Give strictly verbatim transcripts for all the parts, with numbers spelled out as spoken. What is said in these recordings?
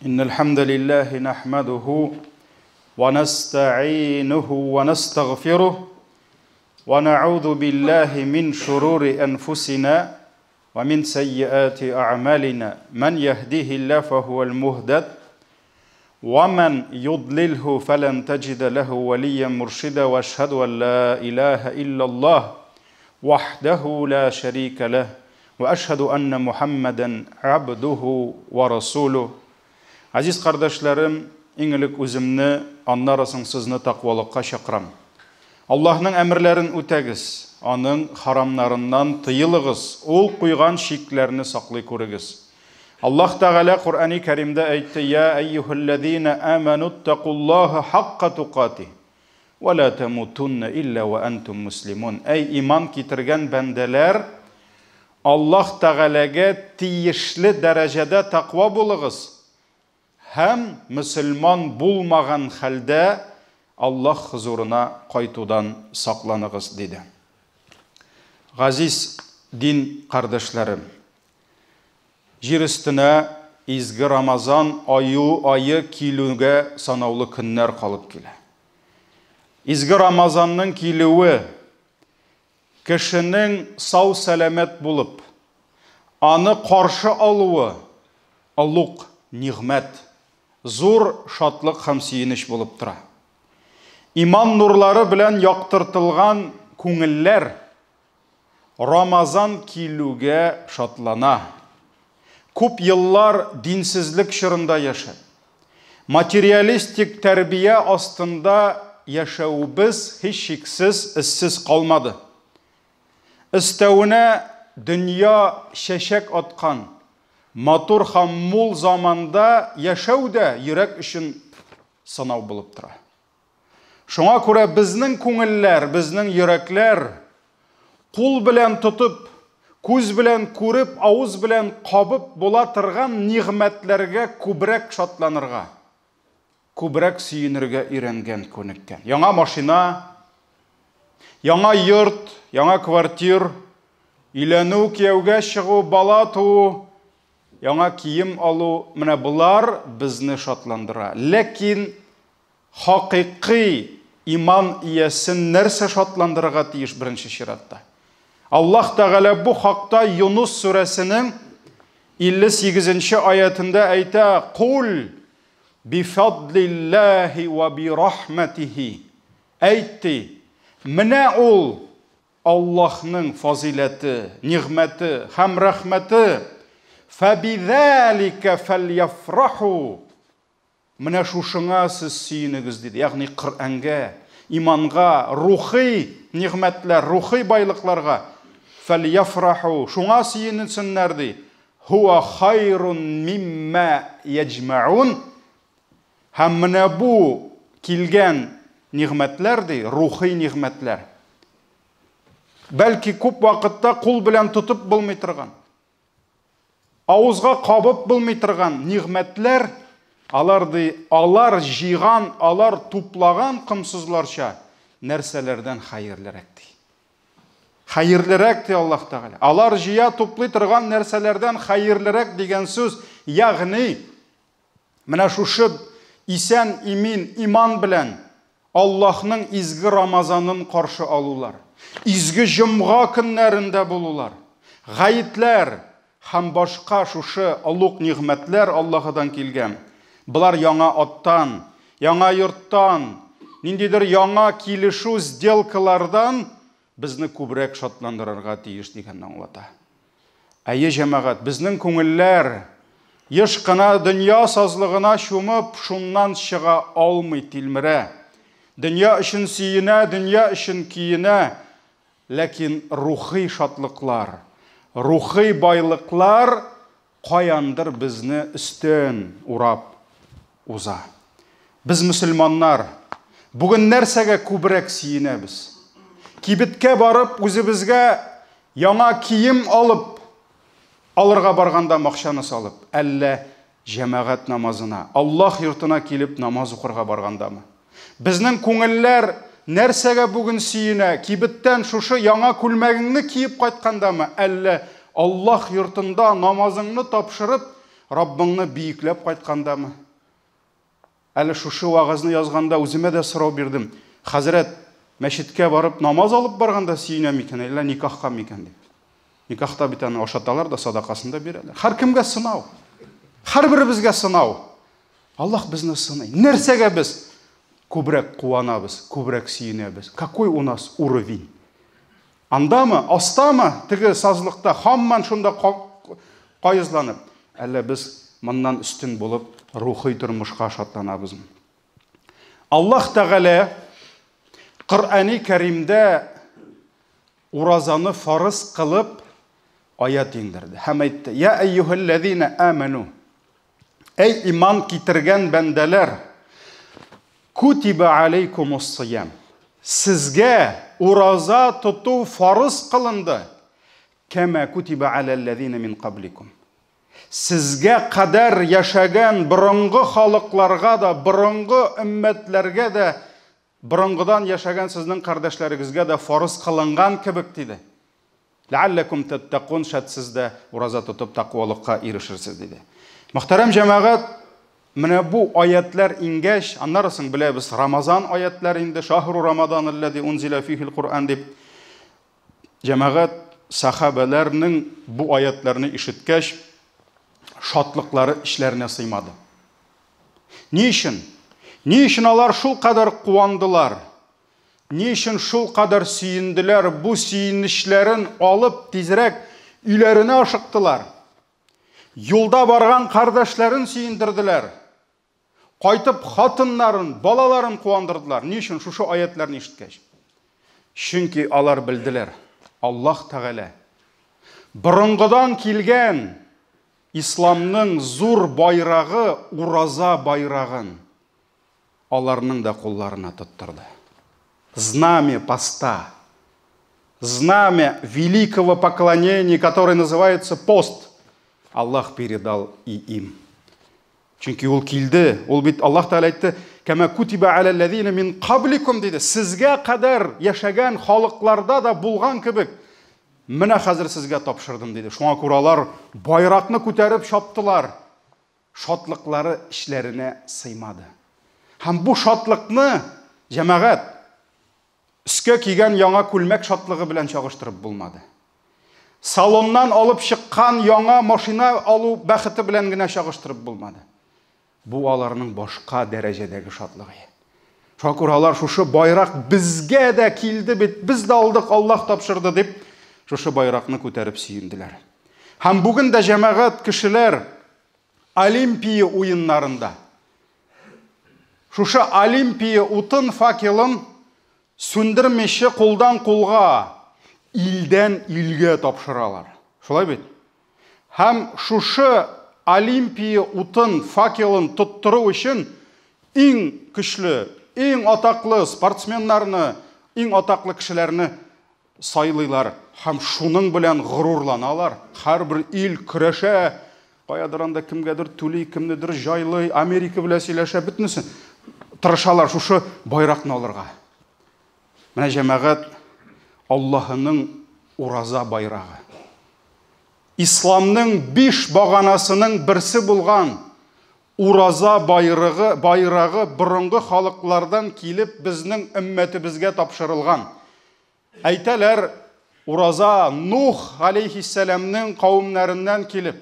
إن الحمد لله نحمده ونستعينه ونستغفره ونعوذ بالله من شرور أنفسنا ومن سيئات أعمالنا من يهده الله فهو المهتد ومن يضلله فلن تجد له وليا مرشدا وأشهد أن لا إله إلا الله وحده لا شريك له وأشهد أن محمدا عبده ورسوله. Aziz kardeşlerim, иңелек үземне, аннары соң сезне тақвалыкка чакырам. Аллаһның әмерләрен үтәгез, аның харамнарыннан тыелыгыз, ул куйган шикләрне саклый күрегез. Аллаһ Тәгалә Кур'ан-ы Кәримдә әйтте: "Я айюхаллазина аману тақуллаха хаққа туқати ва ла тамутунна илля ва антум муслимун." Әй иман китергән бәндәләр, Аллаһ Тәгаләгә тиешле дәрәҗәдә тақва булыгыз. Һәм мөселман булмаган хәлдә Аллаһ хузурына кайтудан сакланыгыз диде. Газиз дин кардәшләрем, җир өстенә изге Рамазан аю айы килүгә санаулы көннәр калып килә. Изге Рамазанның килүе кешенең сау сәламәт булып, аны каршы алуы аллык нигъмәт, зур шатлык һәм сөенеч булып тора. Иман нурлары белән яктыртылган күңелләр Рамазан килүгә шатлана. Күп еллар динсезлек чорында яшәп, материалистик тәрбия астында яшәүбез һич шиксез эссез калмады. Өстәвенә дөнья шәшәк аткан, матур һәм мул заманда яшәү дә йөрәк өчен сынау булып тора. Шуңа күрә безнең күңелләр, безнең йөрәкләр кул белән тотып, күз белән күреп, авыз белән кабып була торган нигъмәтләргә күбрәк шатланырга, күбрәк сөенергә өйрәнгән, күнеккән. Яңа машина, яңа йорт, яңа квартир, өйләнү, кияүгә чыгу, бала туу, яңа кием алу, менә булар безне шатландыра. Ләкин хакыйкый иман иясен нәрсә шатландырырга тиеш беренче чиратта? Аллаһ Тәгалә бу хакта Юнус сүрәсенең илле сигезенче аятында әйтә: "Кул бифадлиллаһи ва бирахматихи." Әйтте, менә ул Аллаһның фазиләте, нигъмәте һәм рәхмәте. Фабизалика фальяфраху. Менә шушыңа сез сөенегез диде. Ягъни Коръәнгә, иманга, рухи нигъмәтләр, рухи байлыкларга фальяфраху. Шуңа сөенсеннәр ди. Хуа хайрун мимма яҗмаун. Һәм менә бу килгән нигъмәтләр ди, рухи нигъмәтләр. Бәлки күп вакытта кул белән тотып булмый торган, авызга кабып булмый торган нигъмәтләр, алар ди, алар җыйган, алар туплаган кымсызларча нәрсәләрдән хәерлерәк ди. Хәерлерәк ди Аллаһ Тәгалә. Алар җыя туплый торган нәрсәләрдән хәерлерәк дигән сүз, ягъни менә шушы исән имин иман белән Аллаһның изге Рамазанын каршы алулар, изге җомга көннәрендә булулар, гаетләр һәм башка шушы аллык нигъмәтләр Аллаһыдан килгән. Булар яңа аттан, яңа йорттан, ниндидер яңа килешү сделкалардан безне күбрәк шатландырырга тиеш дигәнне аңлата. Әйе җәмәгать, безнең күңелләр еш кына дөнья сазлыгына чумып, шуннан чыга алмый, тилмерә. Дөнья өчен сөенә, дөнья өчен киенә, ләкин рухи шатлыклар, рухи байлыклар каяндыр безне өстен урап уза. Без мөселманнар бүген нәрсәгә күбрәк сөенәбез? Кибеткә барып, үзебезгә яңа кием алып, алырга барганда макчаны салып, әллә җәмәгать намазына, Аллаһ йортына килеп намаз укырга баргандамы? Безнең күңелләр нәрсәгә бүген сөенә? Кибеттән шушы яңа күлмәгеңне киеп кайткандамы, әллә Аллаһ йортында намазыңны тапшырып, Раббыңны бийекләп кайткандамы? Әле шушы вагызны язганда үземә дә сорау бирдем. Хәзрәт, мәчеткә барып намаз алып барганда сөенә микән, әллә никахка микән дип. Никахта бит аны ашаталар да садакасын да бирәләр. Һәр кемгә сынау. Һәрберебезгә сынау. Аллаһ безне сыный. Нәрсәгә без күбрәк куанабыз, күбрәк сөенәбез? Какой у нас уровень? Андамы, астамы, теге сазлыкта һамман шунда кайызланып, әллә без моннан үстен булып рухи тормышка шатланабызмы? Аллаһ Тәгалә Коръәни Кәримдә уразаны фарыз кылып аят иңдерде. Һәм әйтте: "Я айюһаллазина аману". Эй иман китергән бәндәләр, кутиба алейкумус-сиям. Сезгә ураза тоту фарыз кылынды. Кама кутиба алаллазина мин кабликум. Сезгә кадәр яшәгән борынгы халыкларга да, борынгы өммәтләргә дә, борынгыдан яшәгән сезнең кардәшләрегезгә дә фарыз кылынган кебек диде. Ләалләкум таттакун, шәт сез дә ураза тотып тақвалыкка ирешерсез диде. Мөхтәрәм җәмәгать, менә бу аятлар иңгәч, аннарысын беләбез, Рамазан аятлары инде, шахру Рамадан аллази унзила фихил Кур'ан дип. Җәмәгать, сахабаларның бу аятларны ишеткәч, шатлыклары эшләренә сыймады. Ни өчен? Ни өчен алар шул кадәр куандылар? Ни өчен шул кадәр сөенделәр? Бу сөенешләрен алып тизрәк өйләренә ашыктылар. Юлда барган кардәшләрен сөендерделәр. Кайтып хатыннарын, балаларын куандырдылар. Ни өчен шушы аятларны ишеткәч? Чөнки алар белделәр, Аллаһ Тәгалә борынгыдан килгән исламның зур байрагы, ураза байрагын аларның да кулларына тоттырды. Знамя поста, знамя великого поклонения, которое называется пост, Аллах передал и им. Чөнки ул килде, ул бит Аллаһ Тәгалә әйтте: "Кама кутиба алаллазина мин кабликум" диде. Сезгә кадәр яшәгән халыкларда да булган кебек, менә хәзер сезгә тапшырдым диде. Шуңа күрә алар байракны күтәреп чаптылар. Шатлыклары эшләренә сыймады. Һәм бу шатлыкны, җәмәгать, үскә кигән яңа күлмәк шатлыгы белән чагыштырып булмады. Салоннан алып чыккан яңа машина алу бәхете белән генә чагыштырып булмады. Бу аларның башка дәрәҗәдәге шатлыгы. Шуңа күрә алар шушы байрак безгә дә килде бит, без дә алдык, Аллаһ тапшырды дип, шушы байракны күтәреп сөенделәр. Һәм бүген дә җәмәгать кешеләр Олимпия уеннарында шушы Олимпия утын факелын сүндермичә кулдан кулга, илдән илгә тапшыралар. Шулай бит? Һәм шушы Олимпия утын факелын тоттыру өчен иң көчле, иң атаклы спортсменнарны, иң атаклы кешеләрне сайлыйлар. Һәм шуның белән горурланалар. Һәрбер ил көрәшә, каядыр анда кемгәдер түли, кемнедер җайлый, Америка белән сөйләшә, битнесе. Тырышалар шушы байракны алырга. Менә җәмәгать, Аллаһының ураза байрагы. Исламның биш баганасының берсе булган ураза байрагы, байрагы борынгы халыклардан килеп безнең өммәтебезгә тапшырылган. Әйтәләр, ураза Нух алейхиссаламның кавымнарыннан килеп.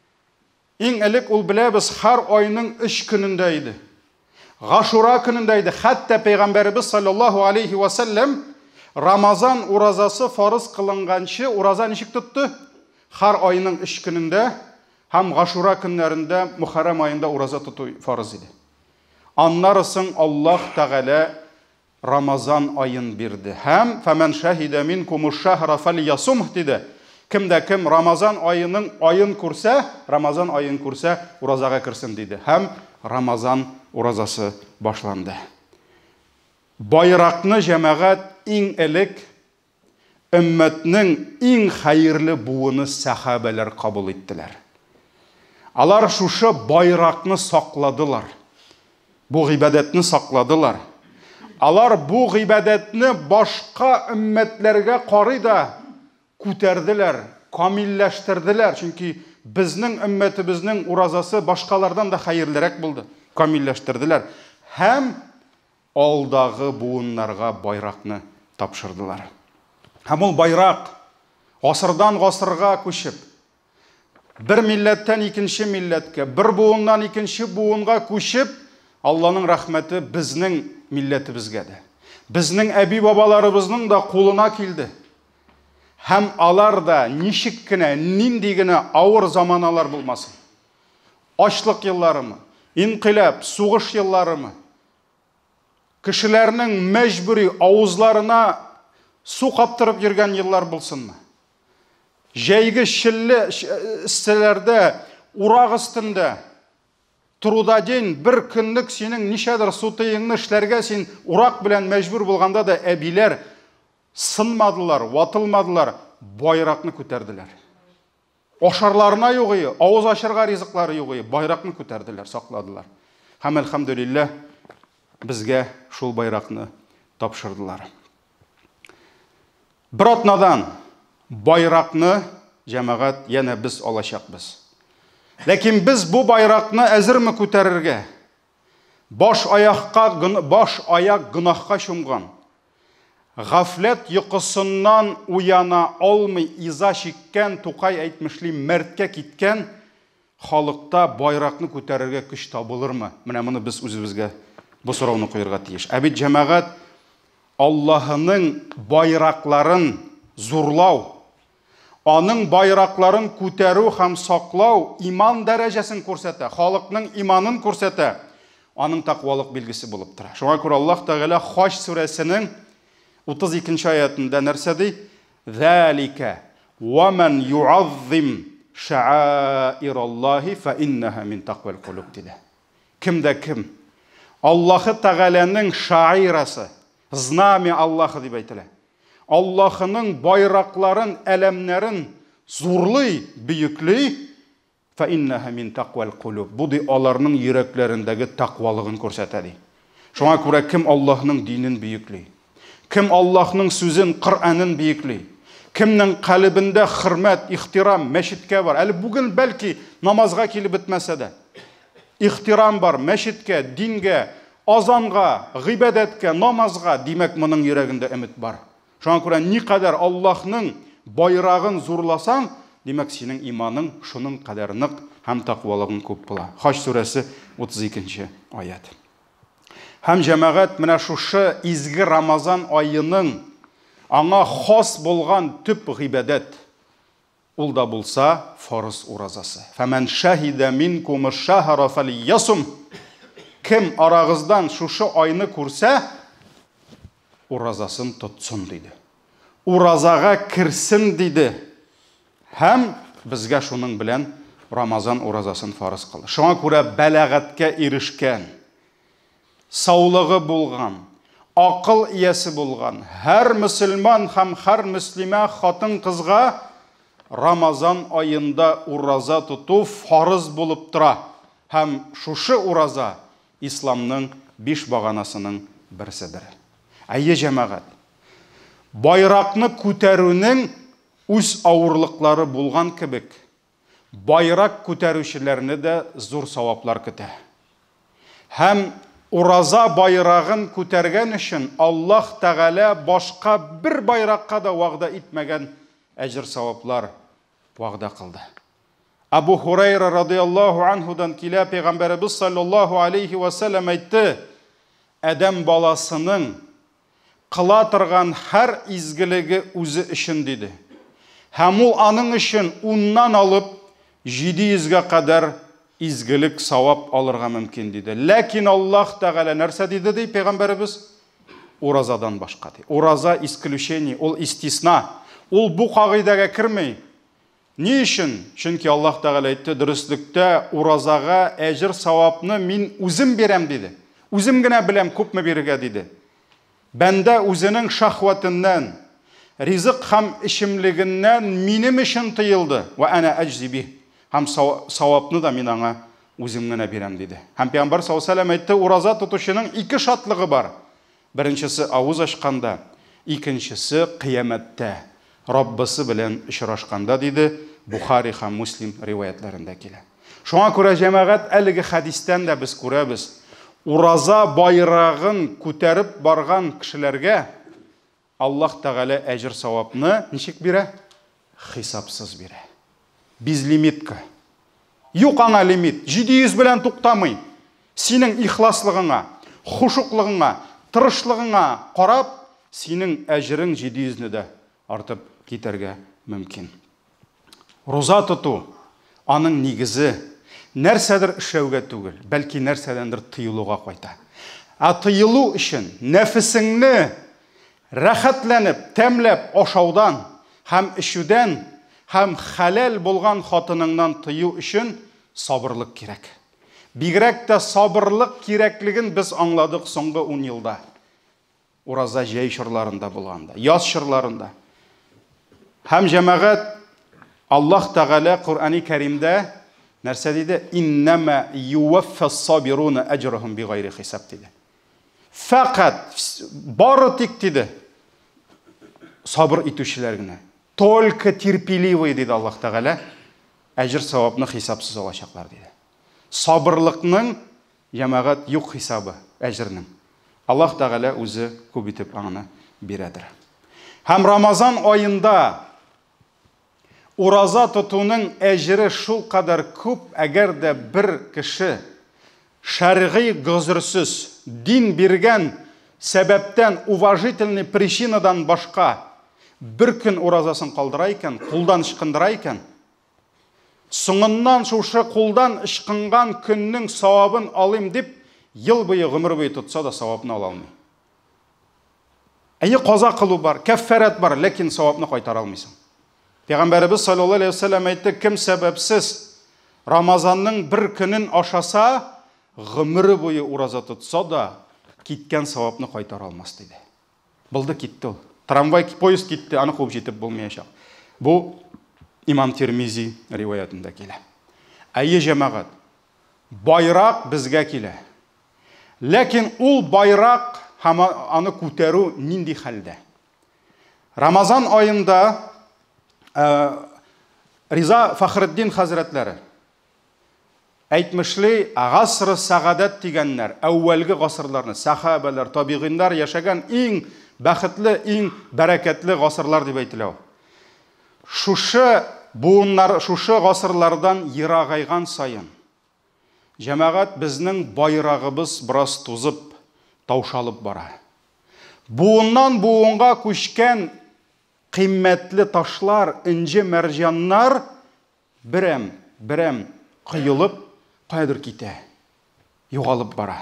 Иң элек ул беләбез, һәр айның өч көнендә иде. Гашура көнендә иде. Хәтта Пәйгамбәрбез саллаллаһу алейхи ва саллям Рамазан уразасы фарыз кылынганчы ураза ничек тотты? Һәр айның өч көнендә һәм Гашура көннәрендә, Мөхәррәм аенда ураза тоту фарыз иде. Аннарысын Аллаһ Тәгалә Рамазан айын бирде. Һәм фәмән шәһидә минкумуш-шәһра фәльясумһ диде. Кемдә кем Рамазан айының айын күрсә, Рамазан айын күрсә, уразага кирсен диде. Һәм Рамазан уразасы башланды. Байракны җәмәгать иң элек өммәтнең иң хәерле буыны сахабалар кабул иттеләр. Алар шушы байракны сакладылар. Бу гыйбадәтне сакладылар. Алар бу гыйбадәтне башка өммәтләргә карый да күтәрделәр, камилләштерделәр. Чөнки безнең өммәтебезнең уразасы башкалардан да хәерлерәк булды. Камилләштерделәр. Һәм алдагы буыннарга байракны тапшырдылар. Һәм ул байрак гасырдан гасырга күчеп, бер милләттән икенче милләткә, бер буыннан икенче буынга күчеп, Алланың рәхмәте безнең милләтебезгә дә, безнең әби бабаларыбызның да кулына килде. Һәм алар да ничек кенә, нинди генә авыр заманалар булмасын. Ачлык елларымы, инкыйлаб, сугыш елларымы, кешеләрнең мәҗбүри авызларына су каптырып йөргән еллар булсынмы? Җәйге шилле эсселәрдә, урак өстендә туруда дин бер көнлек синең нишәдер су тыеңны эшләргә син урак белән мәҗбүр булганда да әбиләр сынмадылар, ватылмадылар, байракны күтәрделәр. Ашарларына югы, авыз ачарга ризыклары югы, байракны күтәрделәр, сакладылар. Һәм әлхәмдүлилләh безгә шул байракны тапшырдылар. Бер атнадан байракны җәмәгать яна без алачакбыз. Ләкин без бу байракны әзерме күтәрергә? Баш аякка, баш аяк гынахка чумган, гафләт йокысыннан уяна алмый иза чиккән, Тукай әйтмешли, мәрткә киткән халыкта байракны күтәрергә көч табылырмы? Менә моны без үзебезгә бу сорауны куярга тиеш. Ә бит җәмәгать Аллаһының байракларын зурлау, аның байракларын күтәрү һәм саклау иман дәрәҗәсен күрсәтә, халыкның иманын күрсәтә, аның тақвалык билгесе булып тора. Шуңа күрә Аллаһ Тәгалә Хаҗ сүрәсенең утыз икенче аятында нәрсә ди? Залика ва ман ю'аззим ша'аираллаһи фа иннаха мин тaqвал кулуб диде. Кимдә ким Аллаһы Тәгаләнең шаирасы, знамя Аллаһы дип әйтелә. Аллаһының байракларын, әлемнәрен зурлый, бөеклей, фа иннаха мин тaqвал кулуб. Бу ди аларның йөрәкләрендәге тақвалыгын күрсәтә ди. Шуңа күрә кем Аллаһның динен бөеклей, кем Аллаһның сүзен, Коръәнен бөеклей, кемнең калбендә хөрмәт, ихтирам, мәчеткә бар. Әле бүген бәлки намазга килеп бетмәсә дә, ихтирам бар мәчеткә, дингә, азанга, гыйбадәткә, намазга, димәк моның йөрәгендә өмет бар. Шуңа күрә никадәр Аллаһның байрагын зурласаң, димәк синең иманың шуның кадәр нык һәм тақвалыгың күп була. Хаҗ сүрәсе утыз икенче аят. Һәм җәмәгать менә шушы изге Рамазан айының аңа хас булган төп гыйбадәт ул да булса фарыз уразасы. Фәмән шаһида минкум аsh-шаһра фалиясум. Кем арагыздан шушы айны күрсә, уразасын тотсын диде. Уразага кирсен диде. Һәм безгә шуның белән Рамазан уразасын фарыз кылды. Шуңа күрә бәлагатькә ирешкән, саулыгы булган, акыл иясе булган һәр мөселман һәм һәр мөслимә хатын кызга Рамазан айында ураза тоту фарыз булып тора. Һәм шушы ураза исламның биш баганасының берседер. Әйе җәмәгать, байракны күтәрүнең үз авырлыклары булган кебек, байрак күтәрүчеләрне дә зур саваплар көтә. Һәм ураза байрагын күтәргән өчен Аллаһ Тәгалә башка бер байракка да вәгъдә итмәгән әҗр саваплар вәгъдә кылды. Абу Хурайра радиллаһу анһудан килә, Пәйгамбәрбез саллаллаһу алейхи ва саллям әйтте: Адәм баласының кыла торган һәр изгелеге үзе өчен диде. Һәм ул аның өчен уннан алып җиде йөзгә кадәр изгелек савап алырга мөмкин диде. Ләкин Аллаһ Тәгалә нәрсә диде ди Пәйгамбәрбез? Уразадан башка ди. Ураза исключение, ул истисна. Ул бу кагыйдәгә кермәй. Ни өчен? Чөнки Аллаһ Тәгалә әйтте, дөрестлектә уразага әҗр савапны мин үзем бирәм диде. Үзем генә беләм күпме бирергә диде. Бәндә үзенең шахватыннан, ризык һәм ишемлегеннән минем өчен тыелды. Ва ана аҗзиби. Һәм савапны да мин аңа үзем генә бирәм диде. Һәм Пәйгамбәр саллаллаһу алейһи ва сәллям әйтте, ураза тотучының ике шатлыгы бар. Беренчесе авыз ачканда, икенчесе кыямәттә Раббысы белән очрашканда диде. Бухари һәм Муслим риваятларында килә. Шуңа күрә җәмәгать әлеге хадистән дә без күрәбез. Ураза байрагын күтәреп барган кешеләргә Аллаһ Тәгалә әҗр савапны ничек бирә? Хисапсыз бирә. Без лимитка. Юк аңа лимит. җиде йөз белән туктамый. Синең ихласлыгыңа, хушуклыгыңа, тырышлыгыңа карап, синең әҗрең җиде йөзне дә артып китәргә мөмкин. Роза тоту аның нигезе нәрсәдер эшләүгә түгел, бәлки нәрсәдәндер тыелуга кайта. А тыелу өчен нәфесеңне рәхәтләнеп, тәмләп ашаудан һәм ишүдән һәм хәләл булган хатыныңнан тыю өчен сабырлык кирәк. Бигрәк тә сабырлык кирәклеген без аңладык соңгы ун елда. Ураза җәй чорларында булганда, яз чорларында. Һәм җәмәгать Аллаһ Тәгалә Куръани Кәримдә нәрсә диде? Иннама юваффас-сабируна аҗрахум бигайри хисаб диде. Фақат бары тик диде. Сабыр итүчеләр генә. Только терпеливый диде Аллаһ Тәгалә. Әҗр савапны хисапсыз алачаклар диде. Сабырлыкның җәмәгать юк хисабы әҗрнең. Аллаһ Тәгалә үзе күп итеп аңа бирәдер. Һәм Рамазан айында ураза тотуның әҗре шул кадәр күп, әгәр дә бер кеше шәргый гозрсыз дин биргән сәбәптән, уважительный причинадан башка бер көн уразасын калдыра икән, кулдан ычкындыра икән, соңыннан шушы кулдан ычкынган көннең савабын алыйм дип, ел буе, гомер буе тотса да савапны ала алмый. Әйе, каза кылу бар, кәффәрәт бар, ләкин савапны кайтара алмыйсың. Пәйгамбәрбез саллаллаһу алейхи ва саллям әйтте, кем сәбәпсез Рамазанның бер көнен ашаса, гомере буе ураза тотса да, киткән савапны кайтара алмас диде. Булды, китте ул. Трамвай, поезд китте, аны куып җитеп булмаячак. Бу Имам Тирмизи риваятында килә. Әйе, җәмәгать, байрак безгә килә. Ләкин ул байрак һәм аны күтәрү нинди хәлдә? Рамазан айында Риза Фахретдин хәзрәтләре әйтмешли, гасры сәгадәт дигәннәр, әүвәлге гасырларны, сахабалар, табигиннар яшәгән иң бәхетле, иң бәрәкәтле гасырлар дип әйтелә. Шушы буыннар, шушы гасырлардан ерагайган сайын җәмәгать безнең байрагыбыз бераз тузып, таушалып бара. Буыннан буынга күчкән кыйммәтле ташлар, инҗе мәрҗаннар берәм-берәм кыйылып, кайдыр китә, югалып бара.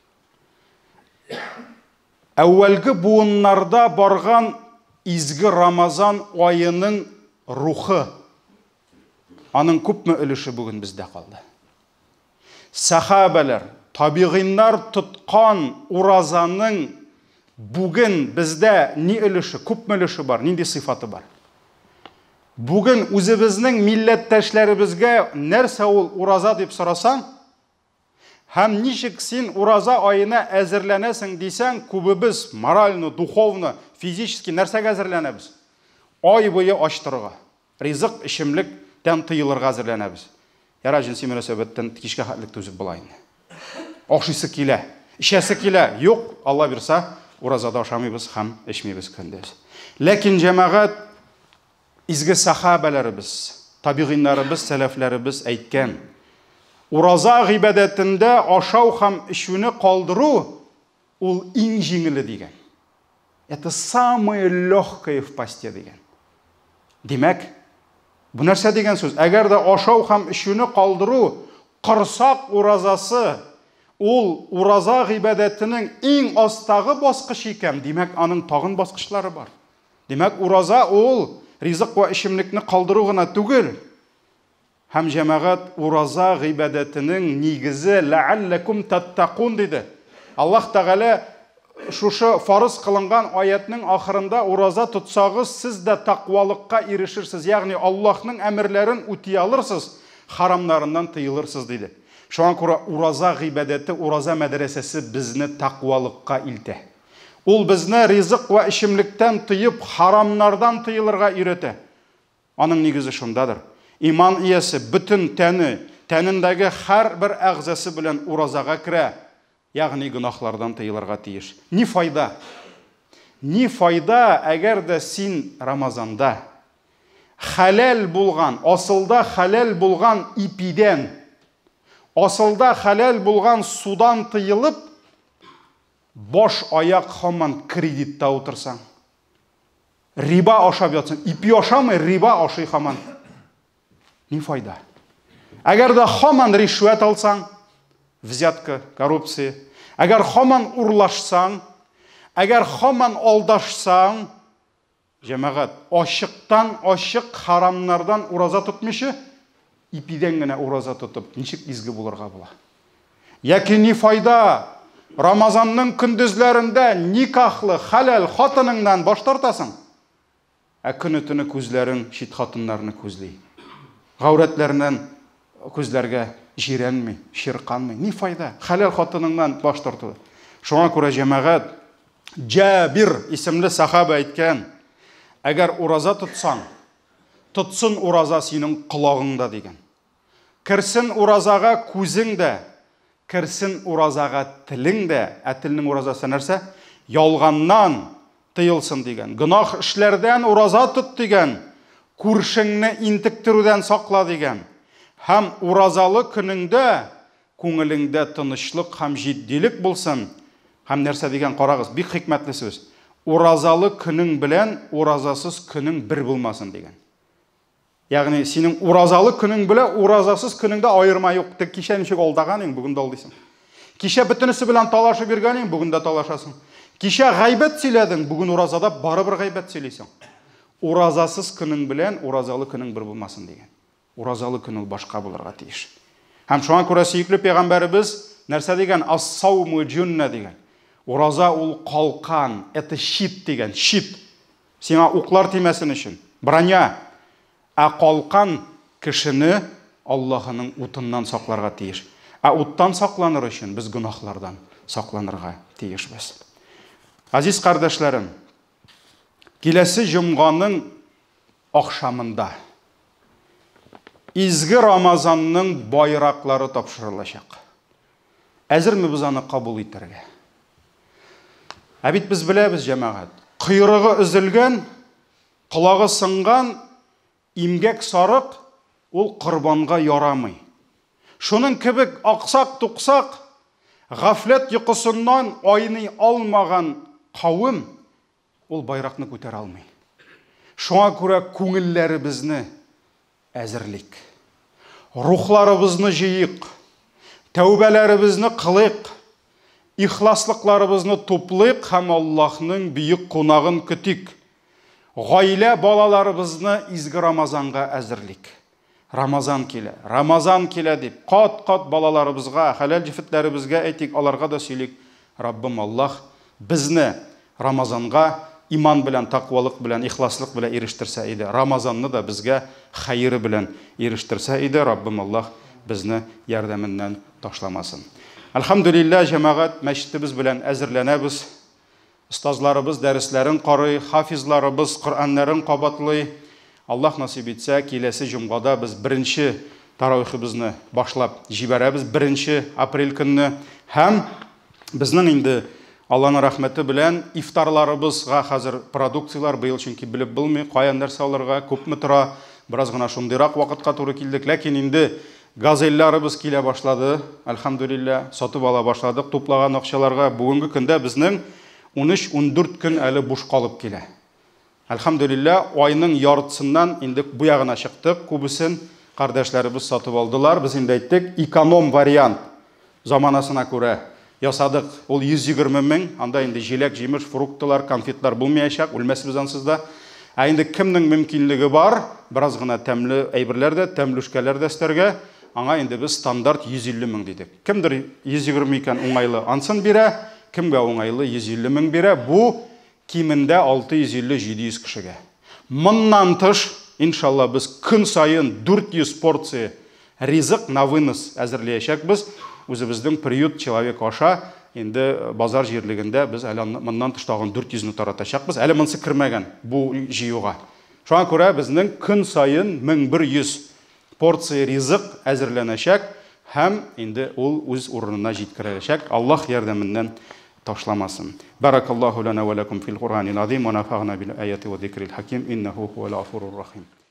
Әүвәлге буыннарда барган изге Рамазан айының рухы, аның күпме өлеше бүген бездә калды. Сахабалар, табигиннар тоткан уразаның бүген бездә ни өлеше, күпме өлеше бар, нинди сыйфаты бар? Бүген үзебезнең милләттәшләребезгә нәрсә ул ураза дип сорасаң, һәм ничек син ураза айына әзерләнәсең дисәң, күбебез морально, духовно, физически нәрсәгә әзерләнәбез? Ай буе ачтырга, ризык, ишемлектән тыелырга әзерләнәбез. Яра җинси мөнәсәбәттән кичкә хәтлек түзеп була инде. Ашыйсы килә, ишәсе килә. Юк, Алла бирсә, уразада ашамыйбыз һәм эчмибез көндез. Ләкин җәмәгать, изге сахабаларыбыз, табигиннарыбыз, сәләфләребез әйткән, ураза гыйбадәтендә ашау һәм ишүне калдыру ул иң җиңеле дигән. Это самое легкое в посте дигән. Димәк, бу нәрсә дигән сүз? Әгәр дә ашау һәм ишүне калдыру корсак уразасы ул ураза гыйбадәтенең иң астагы баскыч икән, димәк, аның тагын баскычлары бар. Димәк, ураза ул ризык ва ишемлекне калдыру гына түгел. Һәм җәмәгать, ураза гыйбадәтенең нигезе ләалләкум таттакун диде. Аллаһ Тәгалә шушы фарыз кылынган аятның ахырында ураза тотсагыз, сез дә тақвалыкка ирешерсез, ягъни Аллаһның әмерләрен үти алырсыз, харамнарыннан тыелырсыз диде. Шуңа күрә ураза гыйбадәте, ураза мәдрәсәсе безне тақвалыкка илтә. Ул безне ризык ва ишемлектән тыеп, харамнардан тыелырга өйрәтә. Аның нигезе шундадыр. иман иясе бүтін тәні, тәніндегі һәр бір әгъзасы белән уразага керә, ягъни гөнаһлардан тыелырга тиеш. Ни файда? Ни файда, әгәр дә син Рамазанда хәләл булган, асылда хәләл булган ипидән, асылда хәләл булган судан тыелып, баш аяк һаман кредитта утырсаң, риба ашап ятсаң, ипи ашамый, риба ашый һаман. Ни файда? Әгәр дә һаман ришвәт алсаң, взятка, коррупция, әгәр һаман урлашсаң, әгәр һаман алдашсаң, җәмәгать, ашыктан, ашык харамнардан ураза тотмыйчы, ипидән генә ураза тотып, ничек изге булырга була? Яки ни файда? Рамазанның көндезләрендә никахлы, хәләл хатыныңнан баш тартасың, ә көне-төне күзләрең чит хатыннарны күзли. Гаврәтләреннән күзләргә җирәнми, ширканмый. Ни файда? Хәләл хатыныңнан баш тарту. Шуңа күрә җәмәгать, Җабир исемле сахаба әйткән, әгәр ураза тотсаң, тотсын ураза синең колагыңда дигән. Кирсен уразага күзең дә, кирсен уразага телең дә, ә телнең уразасы нәрсә? Ялганнан тыелсын дигән. Гынах эшләрдән ураза тот дигән. Күршеңне интектерүдән сакла дигән. Һәм уразалы көнеңдә күңелеңдә тынычлык һәм җитдилек булсын. Һәм нәрсә дигән, карагыз, бик хикмәтле сүз. Уразалы көнең белән уразасыз көнең бер булмасын дигән. Ягъни синең уразалы көнең белән уразасыз көнеңдә аерма юк. Тик кичә ничек алдаган иң, бүген дә алдыйсың. Кичә бөтенесе белән талашып биргән иң, бүген дә талашасың. Кичә гайбәт сөйләдең, бүген уразада барыбер гайбәт сөйлисең. Уразасыз көнең белән уразалы көнең бер булмасын дигән. Уразалы көн ул башка булырга тиеш. Һәм шуңа күрә сөйкле пәйгамбәребез нәрсә дигән? Ас-сауму җунна дигән. Ураза ул калкан, это щит дигән, щит. Сиңа уклар тимәсен өчен. Броня. Ә калкан кешене Аллаһының утыннан сакларга тиеш. Ә уттан сакланыр өчен без гөнаһлардан сакланырга тиешбез. Азиз кардәшләрем, киләсе җомганың ахшамында изге Рамазанның байраклары тапшырылачак. Әзерме без аны кабул итәргә? Ә бит без беләбез, җәмәгать, кыйрыгы өзелгән, колагы сынган имгәк сарык ул корбанга ярамый. Шуның кебек аксак-туксак, гафләт йокысыннан айный алмаган кавым ул байракны күтәрә алмый. Шуңа күрә күңелләребезне әзерлик. Рухларыбызны җыйык, тәүбәләребезне кылыйк, ихласлыкларыбызны туплыйк һәм Аллаһның бөек кунагын көтик. Гаилә балаларыбызны изге Рамазанга әзерлик. Рамазан килә, Рамазан килә дип, кат-кат балаларыбызга, хәләл җифетләребезгә әйтик, аларга да сөйлик. Раббым Аллаһ безне Рамазанга иман белән, тақвалык белән, ихласлык белән ирештерсә иде. Рамазанны да безгә хәйры белән ирештерсә иде. Раббым Аллаһ безне ярдәменнән ташламасын. Әлхәмдүлилләһ, җәмәгать, мәчетебез белән әзерләнәбез. Остазларыбыз дәресләрен карый, хафизларыбыз Коръәннәрен кабатлый. Аллаһ насип итсә, киләсе җомгада без беренче таравихыбызны башлап җибәрәбез, беренче апрель көнне. Һәм безнең инде Аллаһның рәхмәте белән ифтарларыбызга хәзер продукциялар быел чөнки белеп булмый, каян нәрсә алырга, күпме тора, бераз гына шундыйрак вакытка туры килдек, ләкин инде газельларыбыз килә башлады. Әлхәмдүлилләһ, сатып ала башладык, туплаган акчаларга бүгенге көндә безнең ун өч ун дүрт көн әле буш калып килә. Әлхәмдүлилләһ, айның яртысыннан инде бу ягына чыктык, күбесен кардәшләребез сатып алдылар. Без инде әйттек, эконом вариант заманасына күрә ясадык. Ул йөз егерме мең, анда инде җиләк, җимеш, фруктылар, конфетлар булмаячак, үлмәсбез ансыз да. Ә инде кемнең мөмкинлеге бар, бераз гына тәмле әйберләр дә, тәмлүшкәләр дә өстәргә, аңа инде без стандарт йөз илле мең дидек. Кемдер йөз егерме икән уңайлы ансын бирә, кемгә уңайлы йөз илле мең бирә. Бу кимендә алты йөз илле җиде йөз кешегә. Моннан тыш, иншалла, без көн сайын дүрт йөз порция ризык на вынос әзерләячәкбез. Үзебезнең приют человек аша, инде базар җирлегендә без әле моннан тыш тагын дүрт йөзне таратачакбыз. Әле монсы кирмәгән бу җыюга. Шуңа күрә безнең көн сайын мең бер йөз порция ризык әзерләнәчәк һәм инде ул үз урынына җиткереләчәк. Аллаһ ярдәменнән ташламасын. Баракаллаху лана ва лакум фил Кур'анил азим ва нафa'на бил аяти ва зикрил хаким иннаху хувал ғафурur рахим.